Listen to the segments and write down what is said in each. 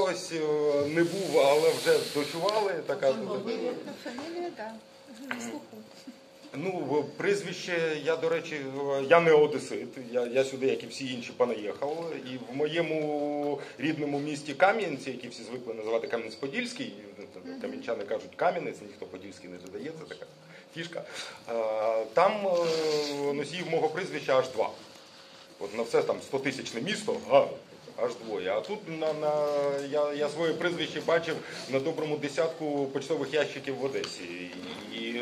когось не був, але вже дочували. Така фамілія, так. Ну, прізвище, я, до речі, я не одесит, я сюди, як і всі інші, понаїхав. І в моєму рідному місті Кам'янці, які всі звикли називати Кам'янець-Подільський, кам'янчани кажуть Кам'янець, ніхто Подільський не додає, це така фішка. Там носіїв мого прізвища аж 2. От на все там 100-тисячне місто, аж 2. А тут я своє прізвище бачив на доброму десятку почтових ящиків в Одесі. І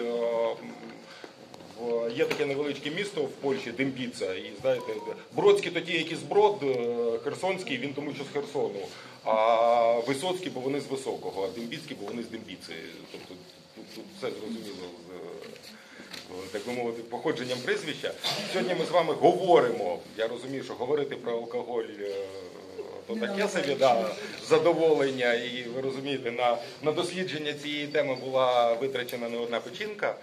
є таке невеличке місто в Польщі, Дембіца, і знаєте, Бродський то ті, які з Брод, Херсонський, він тому що з Херсону, а Висоцький, бо вони з Високого, а Дембіцький, бо вони з Дембіци. Тобто тут все зрозуміло з, так би мовити, походженням прізвища. Сьогодні ми з вами говоримо, я розумію, що говорити про алкоголь то таке собі, задоволення, і ви розумієте, на дослідження цієї теми була витрачена не одна печінка.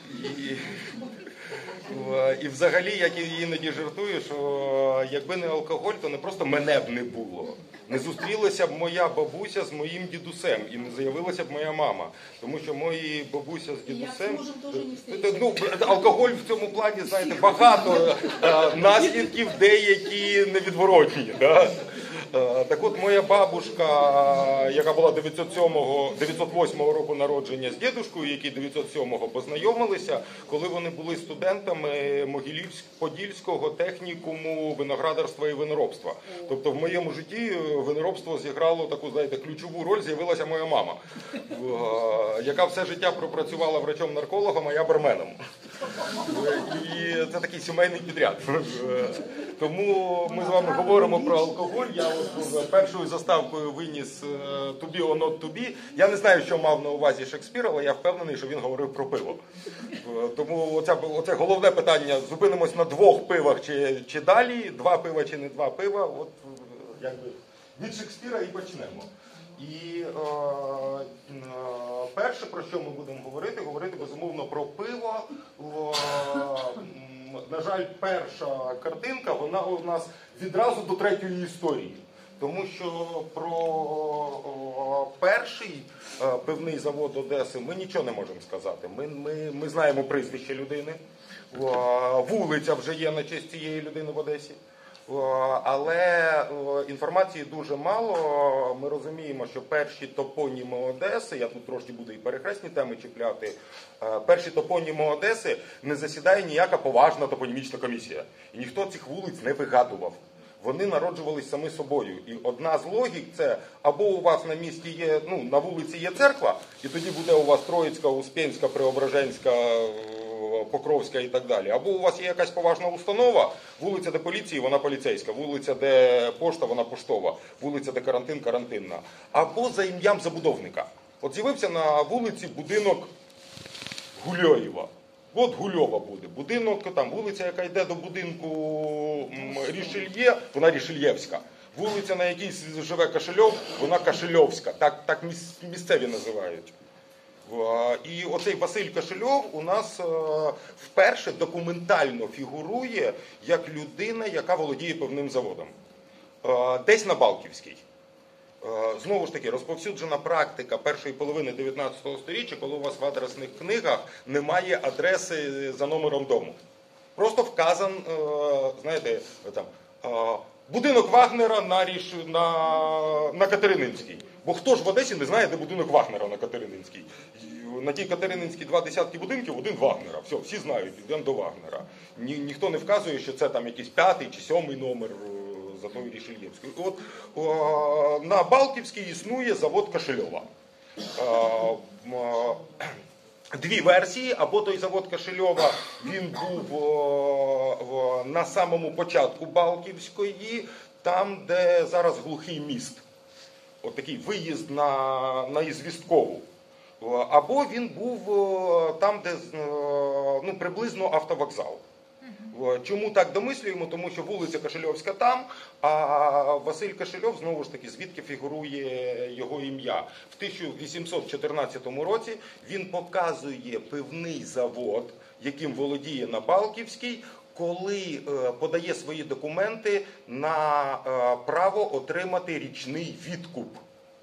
І взагалі, як я іноді жартую, що якби не алкоголь, то не просто мене б не було. Не зустрілася б моя бабуся з моїм дідусем і не з'явилася б моя мама. Тому що мої бабуся з дідусем... Ну, алкоголь в цьому плані, знаєте, багато наслідків, деякі невідворотні. Да? Так от моя бабушка, яка була 908 року народження з дідушкою, які 907-го познайомилися, коли вони були студентами Могилів-Подільського технікуму виноградарства і виноробства. Тобто в моєму житті виноробство зіграло таку, знаєте, ключову роль, з'явилася моя мама, яка все життя пропрацювала врачом-наркологом, а я барменом. І це такий сімейний підряд. Тому ми з вами говоримо про алкоголь. Я першою заставкою виніс «To be or not to be». Я не знаю, що мав на увазі Шекспір, але я впевнений, що він говорив про пиво. Тому оце головне питання. Зупинимось на 2 пивах чи далі, 2 пива чи не 2 пива. От якби від Шекспіра і почнемо. І перше, про що ми будемо говорити безумовно про пиво. На жаль, перша картинка, вона у нас відразу до 3-ї історії. Тому що про перший пивний завод Одеси ми нічого не можемо сказати. Ми знаємо прізвище людини, вулиця вже є на честь цієї людини в Одесі. Але інформації дуже мало. Ми розуміємо, що перші топоніми Одеси, я тут трошки буду і перехресні теми чіпляти, перші топоніми Одеси не засідає ніяка поважна топонімічна комісія. І ніхто цих вулиць не вигадував. Вони народжувались самі собою. І одна з логік – це або у вас на місці є, на вулиці є церква, і тоді буде у вас Троїцька, Успенська, Преображенська, Покровська і так далі. Або у вас є якась поважна установа, вулиця, де поліції, вона поліцейська, вулиця, де пошта, вона поштова, вулиця, де карантин, карантинна. Або за ім'ям забудовника. От з'явився на вулиці будинок Гульоєва. От Гульова буде. Будинок, там вулиця, яка йде до будинку Рішельє, вона Рішельєвська. Вулиця, на якій живе Кашельов, вона Кашельовська. Так місцеві називають. І оцей Василь Кашельов у нас вперше документально фігурує як людина, яка володіє пивним заводом. Десь на Балківській. Знову ж таки, розповсюджена практика першої половини 19 століття, коли у вас в адресних книгах немає адреси за номером дому. Просто вказан, знаєте, там, будинок Вагнера на Катерининській. Бо хто ж в Одесі не знає, де будинок Вагнера на Катерининській? На тій Катерининській 2 десятки будинків, один Вагнера. Все, всі знають, йдемо до Вагнера. Ніхто не вказує, що це там якийсь 5-й чи 7-й номер за тою Рішельєвською. От на Балківській існує завод Кашельова. 2 версії, або той завод Кашельова, він був на самому початку Балківської, там, де зараз глухий міст. От такий виїзд на Ізвісткову. Або він був там, де приблизно автовокзал. Чому так домислюємо? Тому що вулиця Кашельовська там, а Василь Кашельов, знову ж таки, звідки фігурує його ім'я. В 1814 році він показує пивний завод, яким володіє на Балківській, коли подає свої документи на право отримати річний відкуп.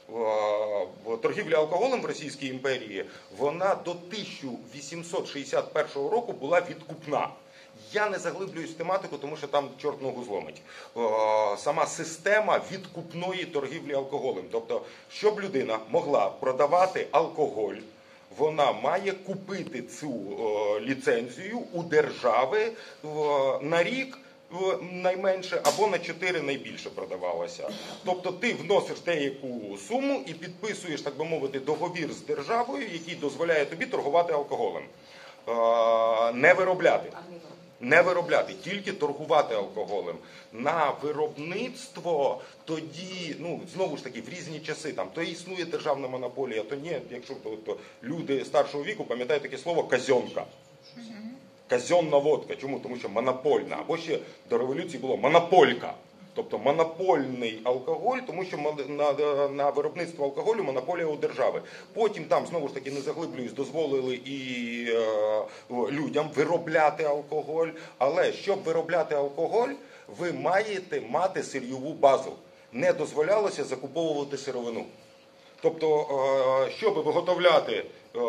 торгівля алкоголем в Російській імперії, вона до 1861 року була відкупна. Я не заглиблююсь в тематику, тому що там чорт ногу зломить. Сама система відкупної торгівлі алкоголем. Тобто, щоб людина могла продавати алкоголь, вона має купити цю ліцензію у держави на рік, найменше, або на 4 найбільше продавалося. Тобто ти вносиш деяку суму і підписуєш, так би мовити, договір з державою, який дозволяє тобі торгувати алкоголем. Не виробляти. Не виробляти, тільки торгувати алкоголем. На виробництво тоді, знову ж таки, в різні часи, то існує державна монополія, то ні. Якщо то люди старшого віку пам'ятають таке слово «казьонка». Казьонна водка. Чому? Тому що монопольна. Або ще до революції було монополька. Тобто монопольний алкоголь, тому що на виробництво алкоголю монополія у держави. Потім там, знову ж таки, не заглиблююсь, дозволили і людям виробляти алкоголь. Але щоб виробляти алкоголь, ви маєте мати сирйову базу. Не дозволялося закуповувати сировину. Тобто, щоб виготовляти,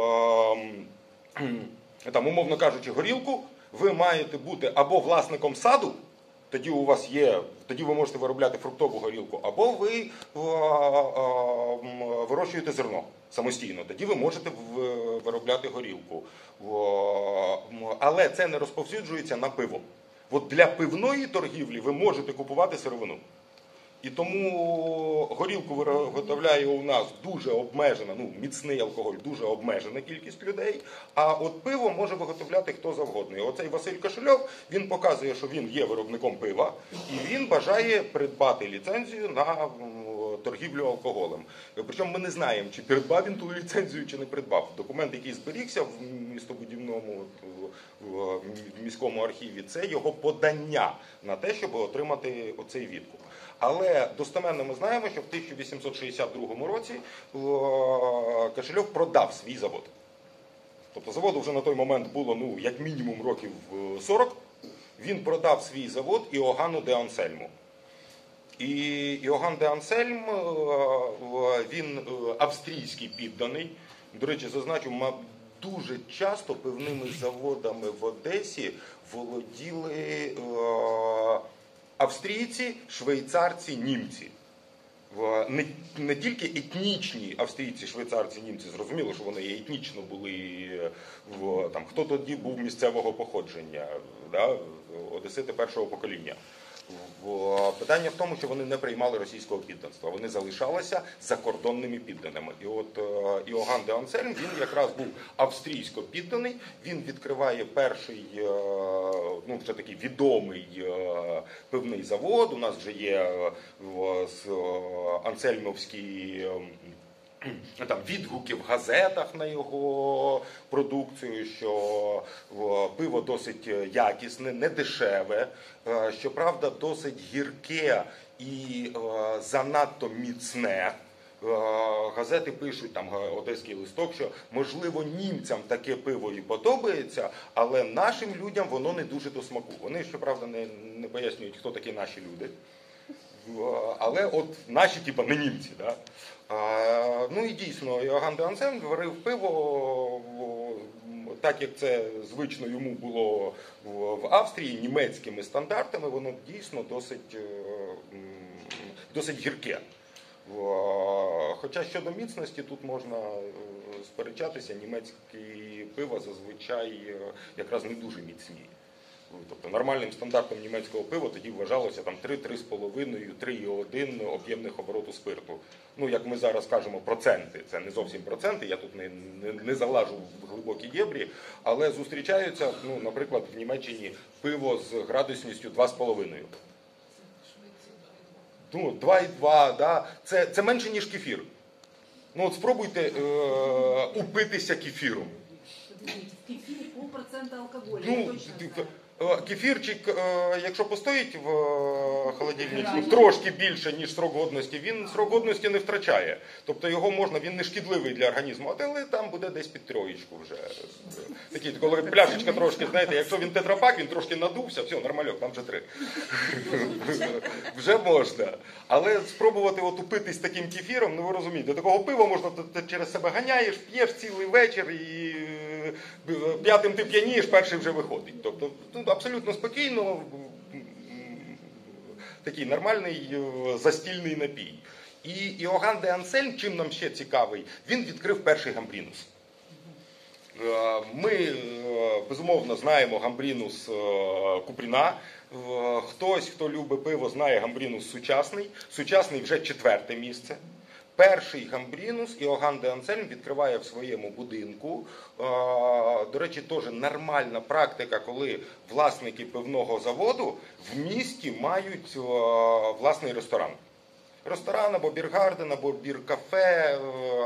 умовно кажучи, горілку, ви маєте бути або власником саду, тоді у вас тоді ви можете виробляти фруктову горілку, або ви вирощуєте зерно самостійно, тоді ви можете виробляти горілку. Але це не розповсюджується на пиво. От для пивної торгівлі ви можете купувати сировину. І тому горілку виготовляє у нас дуже обмежена, міцний алкоголь, дуже обмежена кількість людей, а от пиво може виготовляти хто завгодно. І оцей Василь Кошельов, він показує, що він є виробником пива, і він бажає придбати ліцензію на торгівлю алкоголем. Причому ми не знаємо, чи придбав він ту ліцензію, чи не придбав. Документ, який зберігся в містобудівному, в міському архіві, це його подання на те, щоб отримати оцей відкуп. Але достеменно ми знаємо, що в 1862 році Кошельов продав свій завод. Тобто заводу вже на той момент було, як мінімум років 40. Він продав свій завод Іоганну де Ансельму. І Іоганн де Ансельм, він австрійський підданий. До речі, зазначу, дуже часто пивними заводами в Одесі володіли австрійці, швейцарці, німці. Не тільки етнічні австрійці, швейцарці, німці, зрозуміло, що вони етнічно були, хто тоді був місцевого походження, одесити першого покоління. Питання в тому, що вони не приймали російського підданства, вони залишалися закордонними підданими. І от Іоганн де Ансельм, він якраз був австрійсько підданий, він відкриває перший, вже такий відомий пивний завод, у нас вже є ансельмовські відгуки в газетах на його продукцію, що пиво досить якісне, не дешеве, щоправда, досить гірке і занадто міцне. Газети пишуть, Одеський листок, що можливо німцям таке пиво і подобається, але нашим людям воно не дуже до смаку. Вони, щоправда, не пояснюють, хто такі наші люди. Але от наші, не німці. Да? І дійсно, Іоганн де Ансельм варив пиво, так як це звично йому було в Австрії, німецькими стандартами, воно дійсно досить гірке. Хоча щодо міцності тут можна сперечатися, німецькі пива зазвичай якраз не дуже міцні. Тобто нормальним стандартом німецького пива тоді вважалося 3-3,5, 3,1 об'ємних обороту спирту. Як ми зараз кажемо, проценти. Це не зовсім проценти, я тут не залажу в глибокі дєбрі, але зустрічаються, наприклад, в Німеччині пиво з градусністю 2,5. 2,2, да? Це менше, ніж кефір. Спробуйте упитися кефіром. В кефире 0,5% алкоголя, Кефірчик, якщо постоїть в холодильнику трошки більше, ніж срок годності, він срок годності не втрачає. Тобто його можна, він не шкідливий для організму, але там буде десь під троєчку вже. Такі, коли пляшечка трошки, знаєте, якщо він тетрапак, він трошки надувся, все, нормальок, там вже 3. Вже можна. Але спробувати упитись таким кефіром, ну ви розумієте, такого пива можна, ти через себе ганяєш, п'єш цілий вечір і п'ятим ти п'янієш, перший вже виходить. Тобто абсолютно спокійно, такий нормальний застільний напій. І Іоганн де Ансельм, чим нам ще цікавий, він відкрив перший гамбрінус. Ми, безумовно, знаємо гамбрінус Купріна. Хтось, хто любить пиво, знає гамбрінус сучасний. Сучасний вже 4-те місце. Перший гамбрінус Іоганн де Ансельм відкриває в своєму будинку. До речі, теж нормальна практика, коли власники пивного заводу в місті мають власний ресторан. Ресторан або біргарден, або біркафе,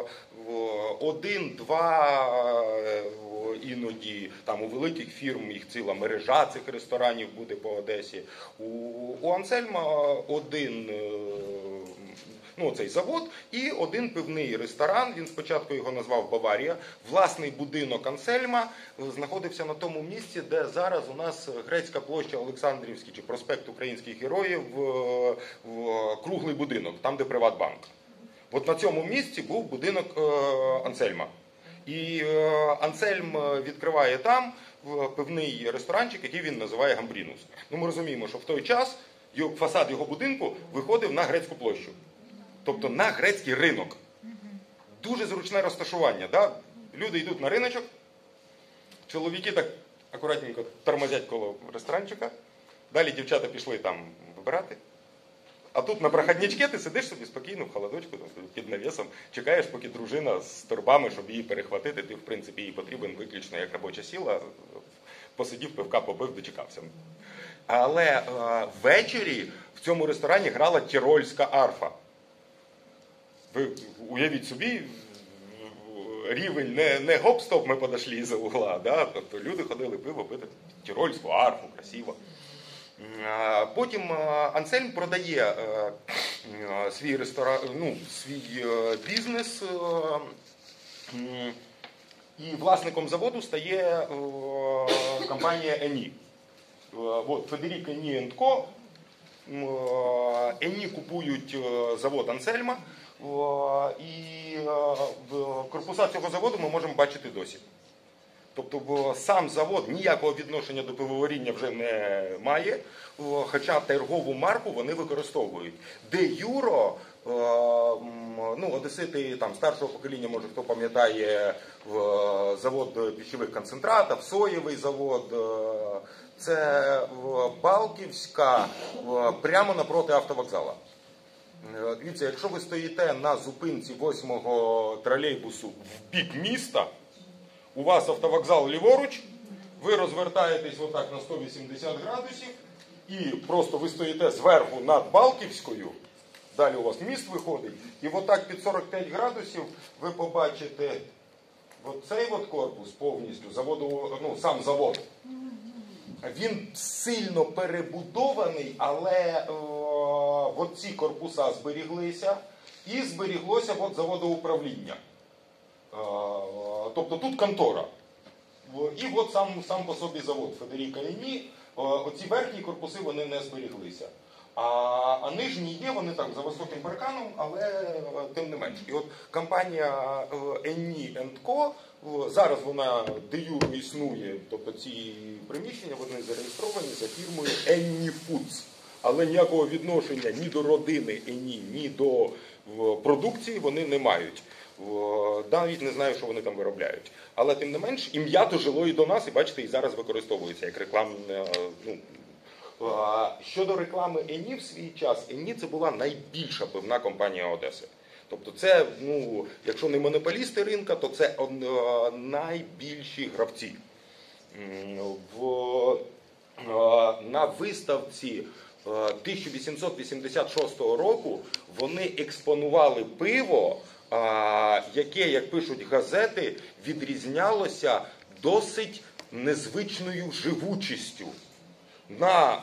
1-2, іноді там у великих фірм їх ціла мережа цих ресторанів буде по Одесі. У Ансельма один цей завод і один пивний ресторан, він спочатку його назвав Баварія. Власний будинок Ансельма знаходився на тому місці, де зараз у нас Грецька площа Олександрівський чи проспект Українських Героїв, круглий будинок, там де Приватбанк. От на цьому місці був будинок Ансельма. І Ансельм відкриває там пивний ресторанчик, який він називає Гамбрінус. Ну, ми розуміємо, що в той час фасад його будинку виходив на Грецьку площу. Тобто на грецький ринок. Дуже зручне розташування. Да? Люди йдуть на риночок, чоловіки так акуратненько тормозять коло ресторанчика, далі дівчата пішли там вибирати. А тут на проходничке ти сидиш собі спокійно в холодочку, під навісом, чекаєш, поки дружина з торбами, щоб її перехватити. Ти, в принципі, їй потрібен виключно як робоча сила. Посидів, пивка попив, дочекався. Але ввечері в цьому ресторані грала тірольська арфа. Ви уявіть собі, рівень не гоп-стоп, ми подошли із-за угла. Да? Тобто люди ходили пиво пити тірольську арфу, красиво. Потім Ансельм продає свій ресторан, свій бізнес, і власником заводу стає компанія Ені. Федерік Ені & Ко. Ені купують завод Ансельма, і корпуса цього заводу ми можемо бачити досі. Тобто сам завод ніякого відношення до пивоваріння вже не має, хоча торгову марку вони використовують. Де юро, одесити там, старшого покоління, може хто пам'ятає, завод пищових концентратів, соєвий завод, це Балківська, прямо напроти автовокзала. Дивіться, якщо ви стоїте на зупинці 8-го тролейбусу в бік міста, у вас автовокзал ліворуч, ви розвертаєтесь отак на 180 градусів і просто ви стоїте зверху над Балківською, далі у вас міст виходить, і отак під 45 градусів ви побачите оцей корпус повністю, сам завод. Він сильно перебудований, але ці корпуса зберіглися і зберіглося заводоуправління. Тобто тут контора. І сам по собі завод Федеріка Ені. Оці верхні корпуси вони не зберіглися. А нижні є, вони так за високим парканом, але тим не менш. І от компанія Ені & Ко, зараз вона де-юре існує, тобто ці приміщення, вони зареєстровані за фірмою Ені Фудс. Але ніякого відношення ні до родини Ені, ні до продукції вони не мають. Навіть не знаю, що вони там виробляють. Але тим не менш, ім'я дожило і до нас, і бачите, і зараз використовується як рекламне. Щодо реклами Ені в свій час, Ені це була найбільша пивна компанія Одеси. Тобто це, якщо не монополісти ринка, то це найбільші гравці. На виставці 1886 року вони експонували пиво, яке, як пишуть газети, відрізнялося досить незвичною живучістю. На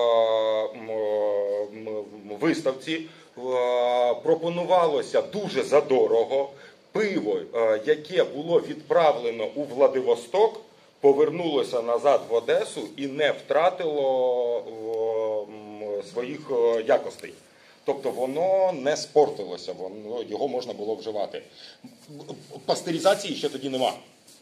виставці пропонувалося дуже задорого пиво, яке було відправлено у Владивосток, повернулося назад в Одесу і не втратило своїх якостей. Тобто воно не спортилося, його можна було вживати. Пастеризації ще тоді нема.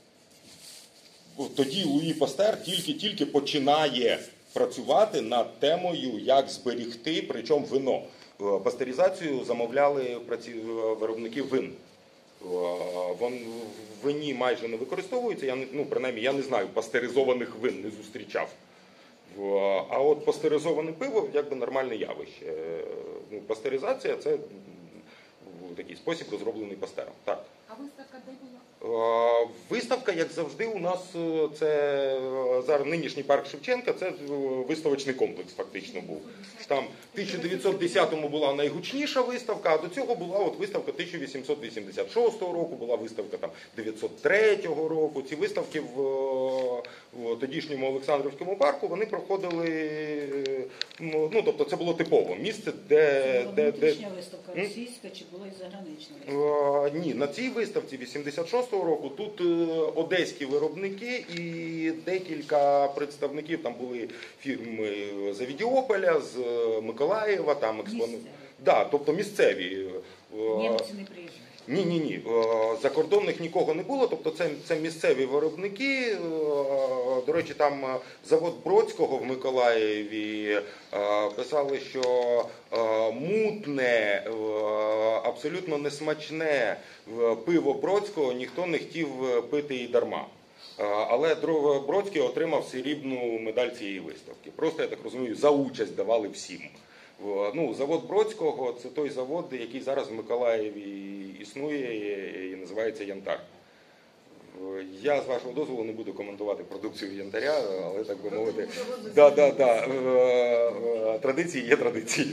Тоді Луї Пастер тільки починає працювати над темою, як зберігти, причому вино. Пастеризацію замовляли виробники вин. В вині майже не використовується, принаймні я не знаю, пастеризованих вин не зустрічав. А от пастеризоване пиво якби нормальне явище. Пастеризація – це такий спосіб, розроблений Пастером. Так. А виставка де була? Виставка, як завжди, у нас це зараз нинішній парк Шевченка, це виставочний комплекс фактично був. Там в 1910-му була найгучніша виставка, а до цього була от виставка 1886 року, була виставка там 903 року. Ці виставки в тодішньому Олександрівському парку, вони проходили, тобто це було типово місце, де... Внутрішня виставка російська чи була і загранична виставка? Ні, на цій виставці 86-го року тут одеські виробники і декілька представників, там були фірми з Авідіополя, з Миколаєва, там експонати. Да, тобто місцеві. Німці не приїжджають. Ні. Закордонних нікого не було, тобто це місцеві виробники. До речі, там завод Бродського в Миколаєві писали, що мутне, абсолютно несмачне пиво Бродського ніхто не хотів пити і дарма. Але Бродський отримав срібну медаль цієї виставки. Просто, я так розумію, за участь давали всім. Завод Бродського – це той завод, який зараз в Миколаєві існує і називається «Янтар». Я, з вашого дозволу, не буду коментувати продукцію «Янтаря», але, так би мовити, традиції є традиції.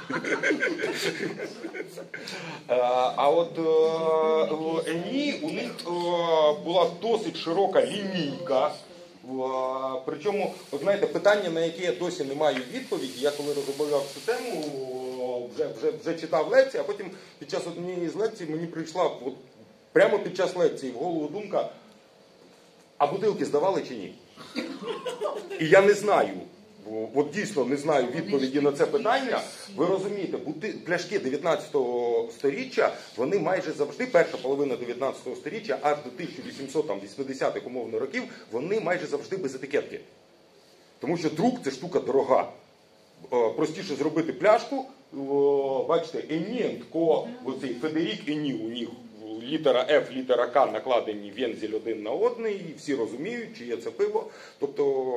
А от ЕНІ, у них була досить широка лінійка. Причому, от знаєте, питання, на яке я досі не маю відповіді, я коли розробляв цю тему, вже читав лекції, а потім під час однієї з лекцій мені прийшла, прямо під час лекції, в голову думка, а бутилки здавали чи ні? І я не знаю, от дійсно не знаю відповіді на це питання. Ви розумієте, пляшки 19 сторіччя, вони майже завжди, перша половина 19 сторіччя, аж до 1880-х умовно років, вони майже завжди без етикетки. Тому що друк – це штука дорога. Простіше зробити пляшку, бачите, Ені, оцей Федерік Ені, у них літера F, літера К накладені вензель один на одний, і всі розуміють, чиє це пиво. Тобто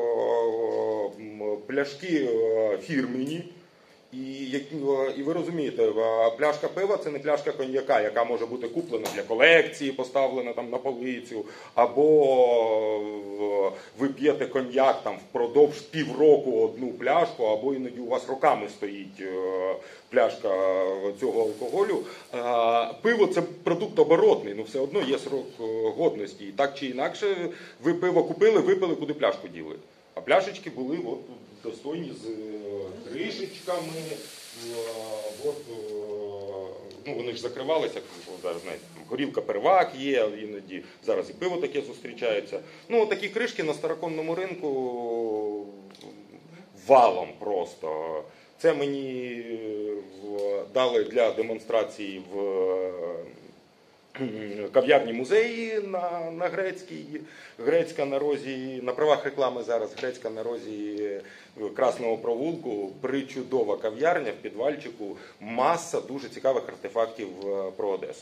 пляшки фірмені. І ви розумієте, пляшка пива – це не пляшка коньяка, яка може бути куплена для колекції, поставлена там на полицю, або ви п'єте коньяк там впродовж півроку одну пляшку, або іноді у вас роками стоїть пляшка цього алкоголю. Пиво – це продукт оборотний, все одно є срок годності. І так чи інакше, ви пиво купили, випили, куди пляшку діли. А пляшечки були достойні з кришечками, вони ж закривалися, знаєте, горілка первак є, іноді зараз і пиво таке зустрічається. Такі кришки на староконному ринку валом просто. Це мені дали для демонстрації в кав'ярні музеї на Грецькій. Грецька на розі, на правах реклами зараз, Грецька на розі Красного провулку, причудова кав'ярня в підвальчику, маса дуже цікавих артефактів про Одесу.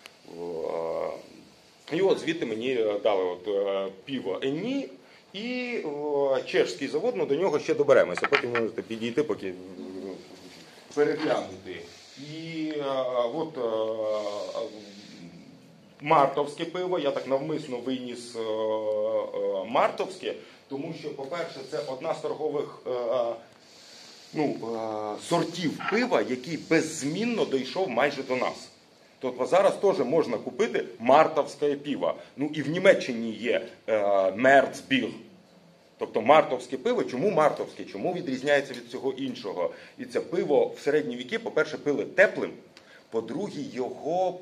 І от звідти мені дали пиво Ені і чешський завод, до нього ще доберемося, потім можете підійти, поки переглянути. І от мартовське пиво, я так навмисно виніс мартовське, тому що, по-перше, це одна з торгових сортів пива, який беззмінно дійшов майже до нас. Тобто зараз теж можна купити мартовське пиво. І в Німеччині є Мерцбір. Тобто мартовське пиво, чому мартовське, чому відрізняється від цього іншого? І це пиво в середні віки, по-перше, пили теплим, по-друге, його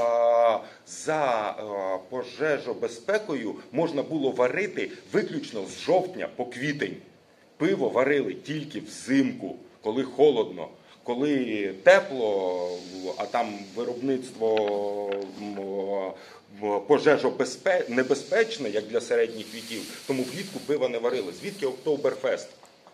за пожежобезпекою можна було варити виключно з жовтня по квітень. Пиво варили тільки взимку, коли холодно. Коли тепло, а там виробництво небезпечне, як для середніх віків, тому влітку пива не варили. Звідки Октоберфест?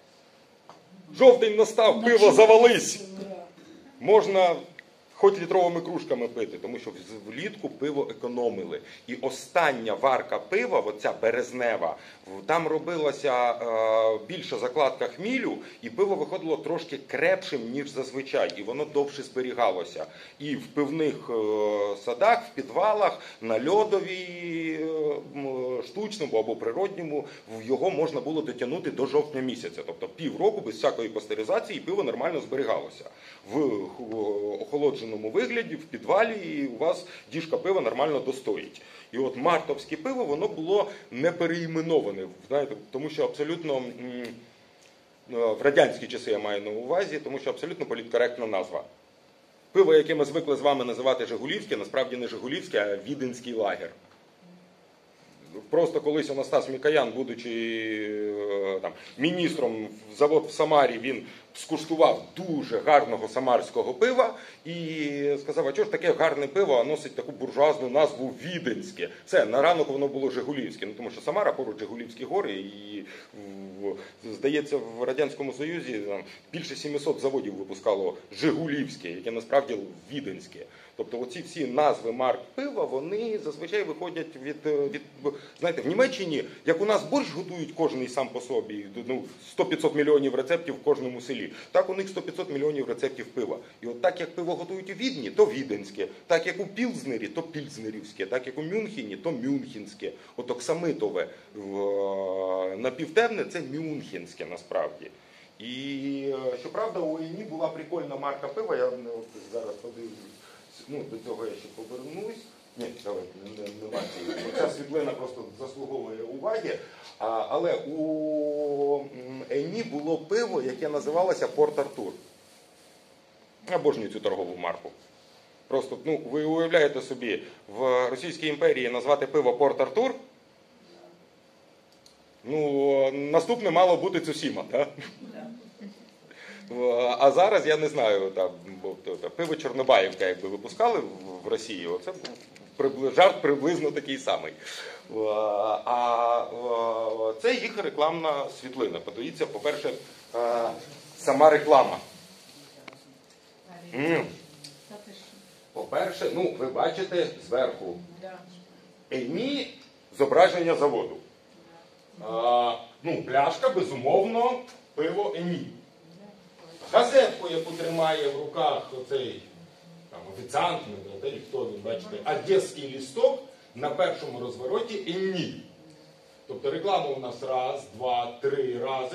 Жовтень настав, пиво завались! Можна хоч літровими кружками пити, тому що влітку пиво економили. І остання варка пива, оця березнева, там робилася більша закладка хмілю, і пиво виходило трошки крепшим, ніж зазвичай, і воно довше зберігалося. І в пивних садах, в підвалах, на льодові, штучному або природньому, його можна було дотягнути до жовтня місяця. Тобто півроку без всякої пастеризації пиво нормально зберігалося. В охолодженому вигляді, в підвалі, і у вас діжка пива нормально достоїть. І от мартовське пиво, воно було не переіменоване, знаєте, тому що абсолютно, в радянські часи я маю на увазі, тому що абсолютно політкоректна назва. Пиво, яке ми звикли з вами називати Жигулівське, насправді не Жигулівське, а Віденський лагер. Просто колись Анастас Мікоян, будучи там, міністром в завод в Самарі, він скуштував дуже гарного самарського пива і сказав, а чого ж таке гарне пиво, а носить таку буржуазну назву Віденське. Все, на ранок воно було Жигулівське, тому що Самара поруч Жигулівські гори, і, здається, в Радянському Союзі там, більше 700 заводів випускало Жигулівське, яке насправді Віденське. Тобто оці всі назви марк пива, вони зазвичай виходять від знаєте, в Німеччині, як у нас борщ готують кожний сам по собі, 100-500 мільйонів рецептів в кожному селі, так у них 100-500 мільйонів рецептів пива. І от так, як пиво готують у Відні, то віденське, так, як у Пілзнері, то пільзнерівське, так, як у Мюнхені, то мюнхенське. От оксамитове напівтемне – це мюнхенське насправді. І, щоправда, у Ені була прикольна марка пива, я зараз подивлюсь. До цього я ще повернусь. Ні, давайте, немає. Ця світлина просто заслуговує уваги. Але у Ені було пиво, яке називалося Порт Артур. Я обожнюю цю торгову марку. Просто, ви уявляєте собі, в Російській імперії назвати пиво Порт Артур? Наступне мало бути Цусіма, так? А зараз, я не знаю, пиво Чорнобаївка, якби випускали в Росії, оце жарт приблизно такий самий. А це їх рекламна світлина. Подивіться, по-перше, сама реклама. По-перше, ви бачите зверху Ені зображення заводу. Пляшка, безумовно, пиво Ені. Газетку, яку тримає в руках оцей офіціант, хто він, бачите, одеський листок, на першому розвороті Ені. Тобто реклама у нас раз, два, три рази.